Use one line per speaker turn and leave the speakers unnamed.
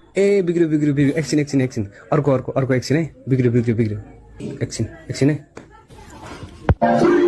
ए बिग्रियो बिग्रियो बिग्रियो एकछिन एकछिन एकछिन अर्को अर्को अर्को एकछिन है बिग्रियो बिग्रियो बिग्रियो एकछिन एकछिन है